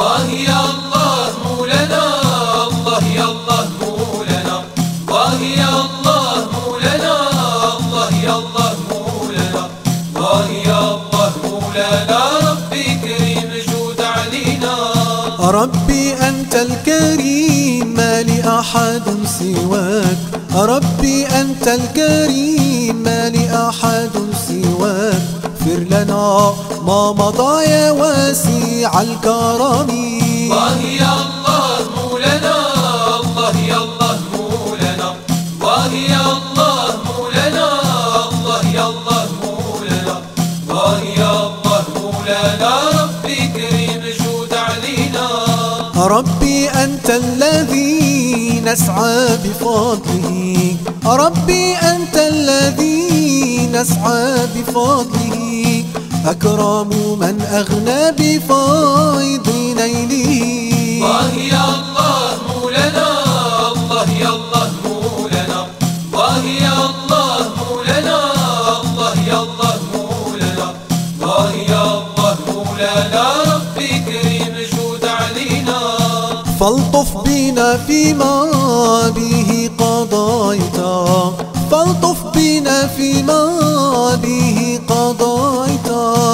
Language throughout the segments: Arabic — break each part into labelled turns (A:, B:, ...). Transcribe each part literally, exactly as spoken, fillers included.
A: الله يا الله مولانا، الله يا الله مولانا، الله يا الله مولانا، الله يا الله مولانا، الله يا الله مولانا. ربي كريم جود علينا.
B: ربي أنت الكريم ما لأحد سواك، ربي أنت الكريم ما لأحد سواك. اغفر لنا ما مضى يا واسع الكرم.
A: الله يا الله مولانا، الله يا الله مولانا، الله يا الله مولانا، الله يا الله مولانا، الله يا الله مولانا. ربي كريم جود علينا.
B: ربي أنت الذي نسعى بفضله، ربي أنت الذي نسعى بفضله. أكرم من أغنى بفيض نيله.
A: الله يا الله مولانا، الله يا الله مولانا، الله يا الله مولانا، الله يا الله مولانا، الله يا الله مولانا. ربي كريم جود علينا.
B: فالطف بنا فيما به قضيت، فالطف بنا فيما به قضيت.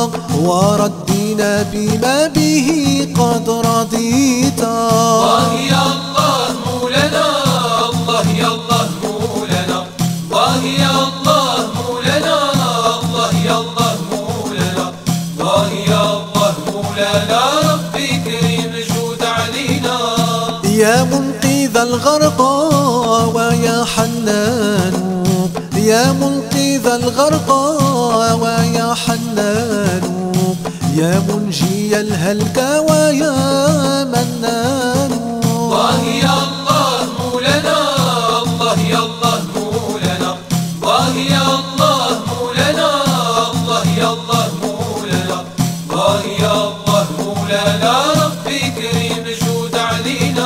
B: وردنا بما به قد رضيت.
A: الله يا الله مولانا، الله يا الله مولانا، الله يا الله مولانا، الله يا الله مولانا، الله يا الله مولانا. ربي كريم جود علينا.
B: يا منقذ الغرقى ويا حنان، يا منقذ الغرقى ويا حنان. يا منجي الهلك ويا منان.
A: الله يا الله مولانا، الله يا الله مولانا، الله يا الله مولانا، الله يا الله مولانا، الله يا الله مولانا. ربي كريم جود علينا.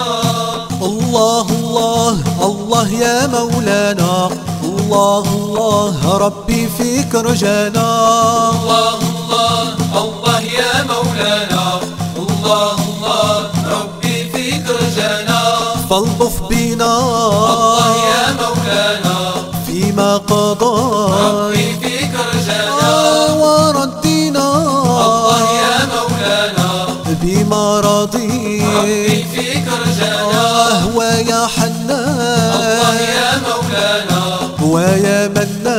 B: الله الله الله يا مولانا، الله الله ربي فيك رجانا.
A: الله الله الله يا مولانا، الله الله ربي فيك رجانا.
B: فالطف بنا
A: الله يا مولانا
B: فيما قضى،
A: ربي فيك رجانا.
B: وردنا
A: الله يا مولانا
B: بما رضي.
A: ربي فيك رجانا.
B: ويا حنان
A: الله يا مولانا
B: ويا
A: ربي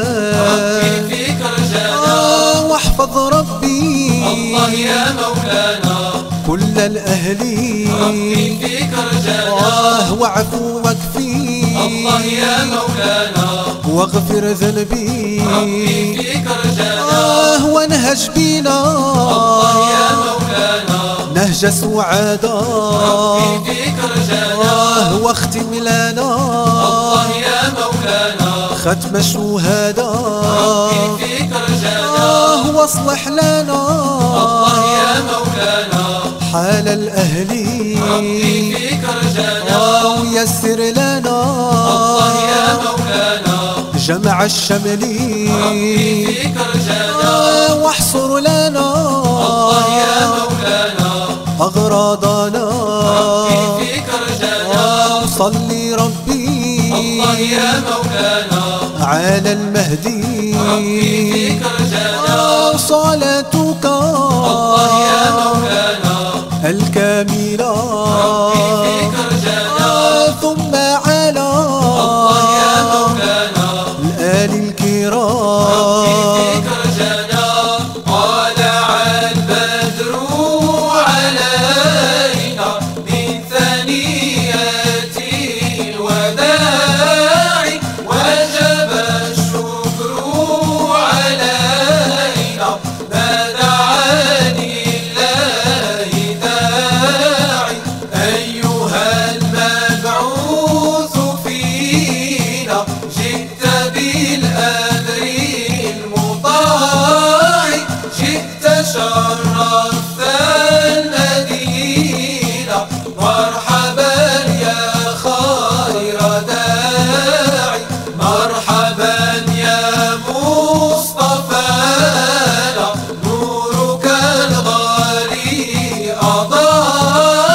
B: منان.
A: فيك رجانا.
B: واحفظ ربي
A: الله يا مولانا
B: كل الأهل،
A: ربي فيك رجانا.
B: وعفوك فيه
A: الله يا مولانا
B: واغفر ذنبي.
A: ربي فيك رجانا.
B: وانهج بنا
A: الله يا مولانا
B: نهج سعادة.
A: ربي فيك رجانا.
B: واختم لنا
A: الله يا مولانا
B: ختم الشهادة.
A: ربي فيك رجانا.
B: واصلح لنا
A: الله يا مولانا
B: حال الأهل.
A: ربي فيك رجانا.
B: ويسر لنا
A: الله يا مولانا
B: جمع الشمل.
A: ربي فيك رجانا.
B: واحصر لنا
A: الله يا مولانا
B: أغراضنا.
A: ربي فيك رجانا.
B: صلي ربي
A: الله يا مولانا
B: على المهدي.
A: ربي فيك رجانا.
B: صلاتك
A: الله يا مولانا
B: الكاملة.
A: ربي فيك رجانا.
B: ثم على
A: الله يا مولانا
B: الآل الكرام.
A: ربي فيك رجانا. طلع البدر علينا من ثنيات الوداع، وجب الشكر علينا ما دعا لله داعي. أيها المبعوث فينا جئت بالأمر المطاع، جئت شرفت المدينة. مرحبا يا خير داعي، مرحبا يا مصطفانا. نورك الغالي أضاء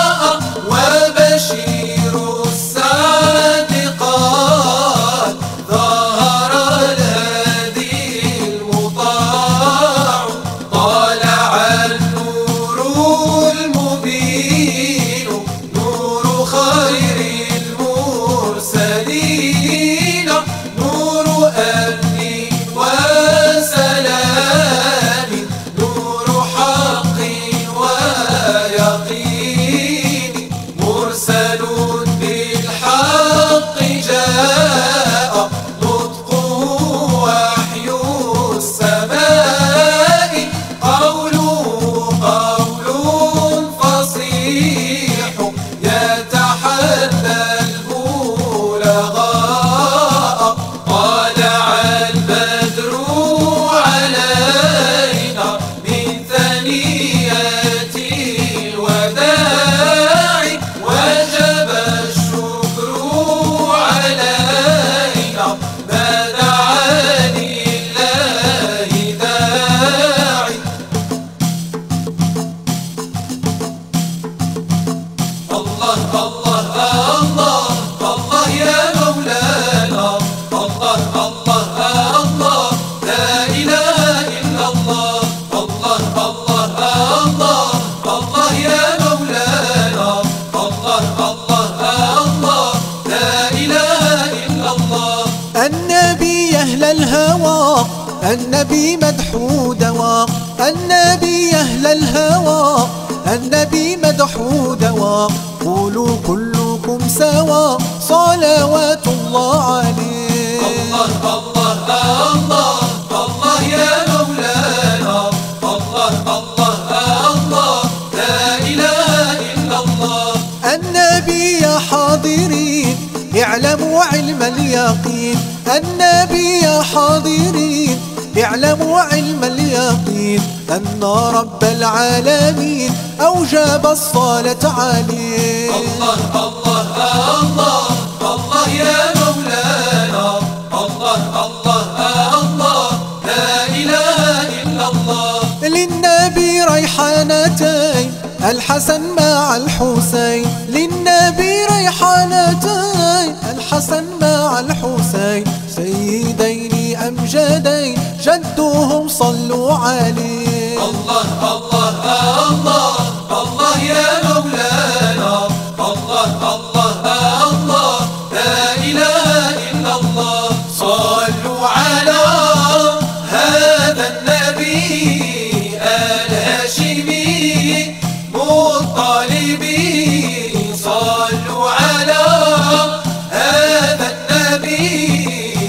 B: النبي أهل الهوى، النبي مدحو دواء، قولوا كلكم سوا صلوات الله عليه.
A: الله الله الله الله يا مولانا، الله الله الله لا إله إلا الله.
B: النبي يا حاضرين اعلموا علم اليقين، النبي يا حاضرين اعلموا علم اليقين، أن رب العالمين أوجب الصلاة عليه.
A: الله الله الله الله يا مولانا، الله الله الله لا إله إلا الله.
B: للنبي ريحانتين الحسن مع الحسين، للنبي ريحانتين الحسن مع الحسين، سيدين أمجدين جدهم صلوا عليه.
A: الله الله الله الله يا مولانا، الله الله الله لا إله إلا الله. صلوا على هذا النبي الهاشمي مطلبي، صلوا على هذا النبي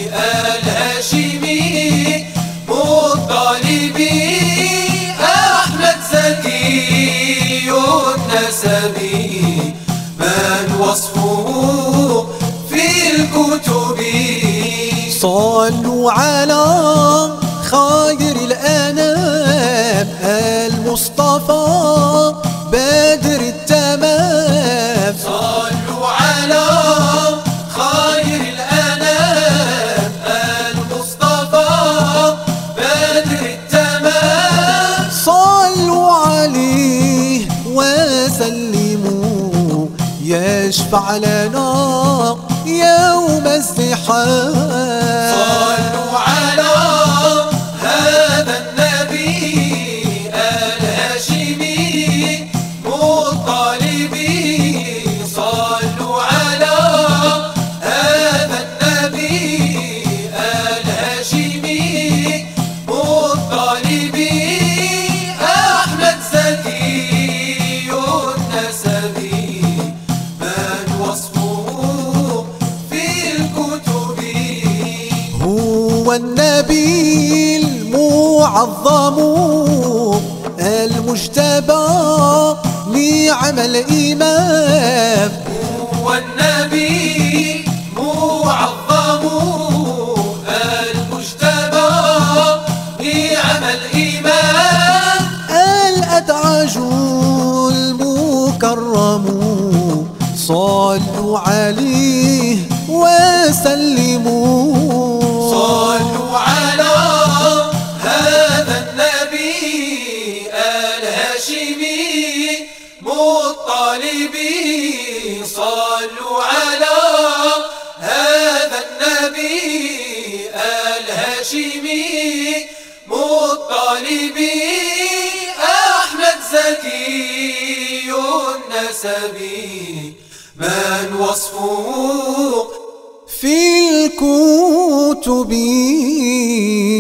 A: الهاشمي مطلبي، أحمد زكي النسبي من وصفه في الكتب.
B: صلوا على خير الأنام المصطفى بدر التمام،
A: صلوا على خير الأنام المصطفى بدر التمام.
B: صلوا عليه وسلموا يشفع لنا يوم الزحام.
A: صلوا على هذا النبي الهاشمي مطلبي، صلوا على هذا النبي الهاشمي مطلبي، أحمد زكي النسبي من وصفه في الكتب.
B: هو النبي المعظم المجتبى لعمل إمام،
A: هو النبي معظم المجتبى لعمل إمام،
B: الأدعج المكرم صلوا عليه وسلموا.
A: صلوا على هذا النبي الهاشمي مطلبي، صلوا على هذا النبي الهاشمي مطلبي، أحمد زكي النسبي من وصفه
B: في الكتب.